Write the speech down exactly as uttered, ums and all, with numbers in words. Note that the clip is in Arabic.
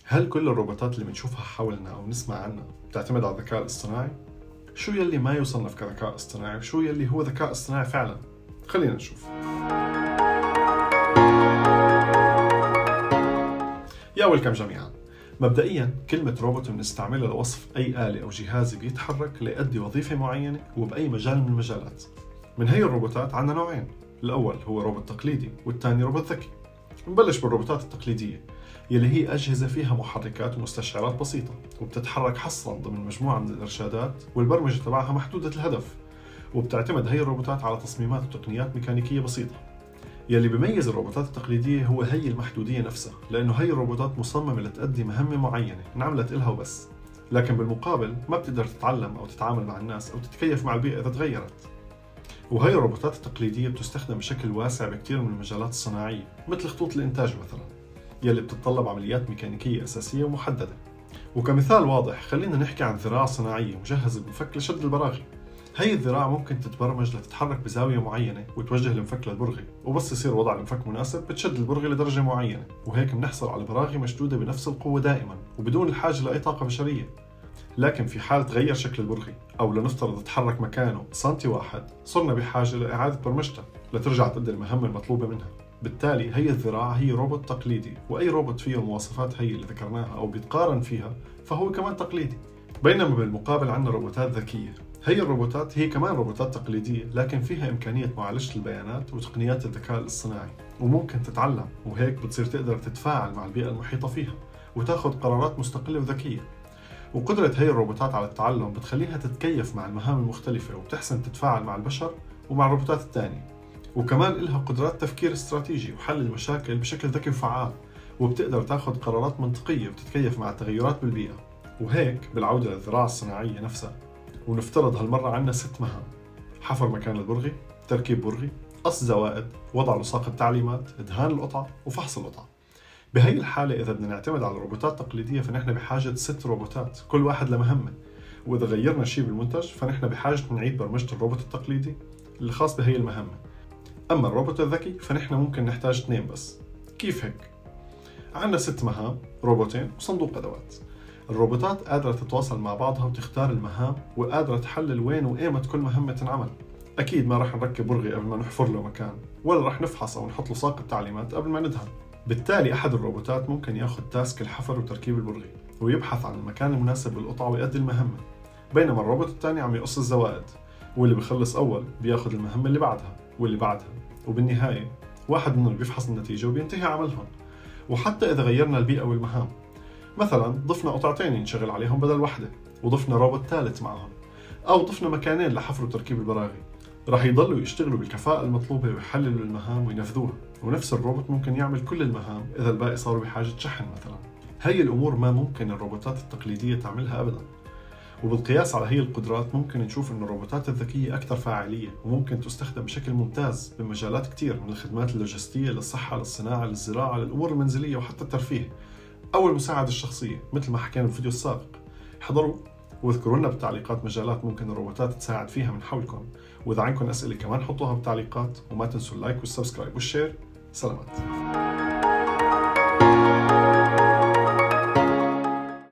هل كل الروبوتات اللي بنشوفها حولنا أو نسمع عنها بتعتمد على الذكاء الاصطناعي؟ شو يلي ما يصنف كذكاء اصطناعي وشو يلي هو ذكاء اصطناعي فعلا؟ خلينا نشوف. يا ويلكم جميعا. مبدئيا كلمة روبوت بنستعملها لوصف أي آلة أو جهاز بيتحرك ليؤدي وظيفة معينة وبأي مجال من المجالات. من هي الروبوتات عندنا نوعين، الأول هو روبوت تقليدي والثاني روبوت ذكي. نبلش بالروبوتات التقليدية يلي هي أجهزة فيها محركات ومستشعرات بسيطة وبتتحرك حصرا ضمن مجموعة من الإرشادات والبرمجة تبعها محدودة الهدف، وبتعتمد هي الروبوتات على تصميمات وتقنيات ميكانيكية بسيطة. يلي بيميز الروبوتات التقليدية هو هي المحدودية نفسها، لأنه هي الروبوتات مصممة لتأدي مهمة معينة انعملت إلها وبس، لكن بالمقابل ما بتقدر تتعلم أو تتعامل مع الناس أو تتكيف مع البيئة إذا تغيرت. وهي الروبوتات التقليدية بتستخدم بشكل واسع بكثير من المجالات الصناعية مثل خطوط الإنتاج مثلا، يلي بتتطلب عمليات ميكانيكية أساسية ومحددة. وكمثال واضح خلينا نحكي عن ذراع صناعية مجهزة بمفك لشد البراغي. هي الذراع ممكن تتبرمج لتتحرك بزاوية معينة وتوجه المفك للبرغي، وبس يصير وضع المفك مناسب بتشد البرغي لدرجة معينة، وهيك بنحصل على براغي مشدودة بنفس القوة دائما وبدون الحاجة لأي طاقة بشرية. لكن في حال تغير شكل البرغي أو لنفترض تحرك مكانه سنتي واحد، صرنا بحاجة لإعادة برمجتها لترجع تؤدي المهمة المطلوبة منها. بالتالي هي الذراع هي روبوت تقليدي، وأي روبوت فيه المواصفات هي اللي ذكرناها أو بيتقارن فيها فهو كمان تقليدي. بينما بالمقابل عندنا روبوتات ذكية. هي الروبوتات هي كمان روبوتات تقليدية، لكن فيها إمكانية معالجة البيانات وتقنيات الذكاء الاصطناعي، وممكن تتعلم، وهيك بتصير تقدر تتفاعل مع البيئة المحيطة فيها وتاخذ قرارات مستقلة وذكية. وقدرة هي الروبوتات على التعلم بتخليها تتكيف مع المهام المختلفة وبتحسن تتفاعل مع البشر ومع الروبوتات الثانية. وكمان إلها قدرات تفكير استراتيجي وحل المشاكل بشكل ذكي وفعال، وبتقدر تاخذ قرارات منطقية وتتكيف مع التغيرات بالبيئة. وهيك بالعودة للذراع الصناعية نفسها، ونفترض هالمرة عنا ست مهام: حفر مكان البرغي، تركيب برغي، قص زوائد، وضع لصاق التعليمات، إدهان القطعة، وفحص القطعة. بهي الحالة إذا بدنا نعتمد على الروبوتات التقليدية فنحن بحاجة ست روبوتات كل واحد لمهمة، وإذا غيرنا شيء بالمنتج فنحن بحاجة نعيد برمجة الروبوت التقليدي اللي خاص بهي المهمة. أما الروبوت الذكي فنحن ممكن نحتاج اثنين بس. كيف هيك؟ عندنا ست مهام، روبوتين وصندوق أدوات. الروبوتات قادرة تتواصل مع بعضها وتختار المهام، وقادرة تحلل وين وإيمت كل مهمة تنعمل. أكيد ما رح نركب برغي قبل ما نحفر له مكان، ولا رح نفحص أو نحط له ساق التعليمات قبل ما ندهن. بالتالي أحد الروبوتات ممكن ياخذ تاسك الحفر وتركيب البرغي ويبحث عن المكان المناسب للقطعة ويؤدي المهمة، بينما الروبوت الثاني عم يقص الزوائد، واللي بخلص أول بياخذ المهمة اللي بعدها واللي بعدها، وبالنهاية واحد منهم بيفحص النتيجة وبينتهي عملهم. وحتى إذا غيرنا البيئة والمهام، مثلا ضفنا قطعتين ينشغل عليهم بدل وحدة، وضفنا روبوت ثالث معهم، أو ضفنا مكانين لحفر وتركيب البراغي، راح يضلوا يشتغلوا بالكفاءة المطلوبة ويحللوا المهام وينفذوها. ونفس الروبوت ممكن يعمل كل المهام إذا الباقي صاروا بحاجة شحن مثلا. هي الأمور ما ممكن الروبوتات التقليدية تعملها أبدا. وبالقياس على هي القدرات ممكن نشوف إن الروبوتات الذكية أكثر فاعلية وممكن تستخدم بشكل ممتاز بمجالات كتير، من الخدمات اللوجستية للصحة للصناعة للزراعة للأمور المنزلية وحتى الترفيه أو المساعدة الشخصية مثل ما حكينا بالفيديو السابق. احضروا واذكروا لنا بالتعليقات مجالات ممكن الروبوتات تساعد فيها من حولكم، وإذا عندكم أسئلة كمان حطوها بالتعليقات، وما تنسوا اللايك والسبسكرايب والشير. سلامات.